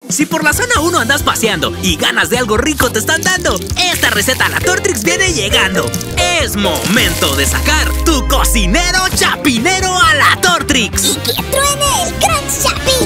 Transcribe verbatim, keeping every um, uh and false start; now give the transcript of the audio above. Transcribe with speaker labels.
Speaker 1: Si por la zona uno andas paseando y ganas de algo rico te están dando, esta receta a la Tortrix viene llegando. Es momento de sacar tu cocinero chapinero a la Tortrix.
Speaker 2: Y que truene el Crunch Chapín.